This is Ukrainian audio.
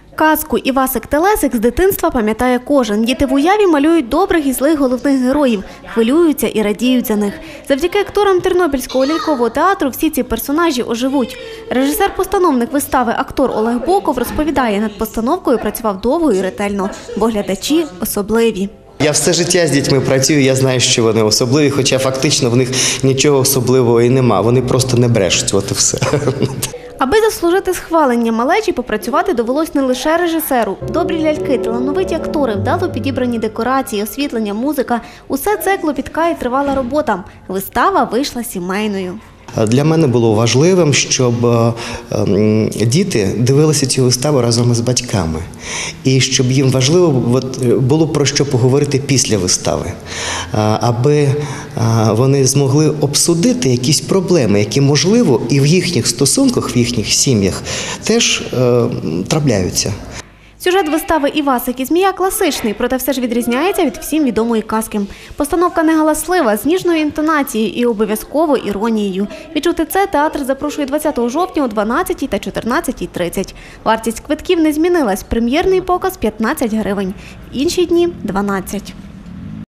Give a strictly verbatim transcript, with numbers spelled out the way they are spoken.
Казку «Івасик Телесик» з дитинства пам'ятає кожен. Діти в уяві малюють добрих і злих головних героїв, хвилюються і радіють за них. Завдяки акторам Тернопільського лялькового театру всі ці персонажі оживуть. Режисер-постановник вистави актор Олег Боков розповідає, над постановкою працював довго і ретельно, бо глядачі особливі. Я все життя з дітьми працюю, я знаю, що вони особливі, хоча фактично в них нічого особливого і нема. Вони просто не брешуть, от і все. Аби заслужити схвалення малечі, попрацювати довелось не лише режисеру. Добрі ляльки, талановиті актори, вдало підібрані декорації, освітлення, музика – усе це клопітка і тривала робота. Вистава вийшла сімейною. Для мене було важливим, щоб діти дивилися цю виставу разом із батьками. І щоб їм важливо було про що поговорити після вистави. Аби вони змогли обсудити якісь проблеми, які, можливо, і в їхніх стосунках, в їхніх сім'ях теж трапляються. Сюжет вистави «Івасик і змія» класичний, проте все ж відрізняється від всім відомої казки. Постановка не галаслива, з ніжною інтонацією і обов'язково іронією. Відчути це театр запрошує двадцятого жовтня о дванадцятій та чотирнадцятій тридцять. Вартість квитків не змінилась. Прем'єрний показ – п'ятнадцять гривень, в інші дні – дванадцять.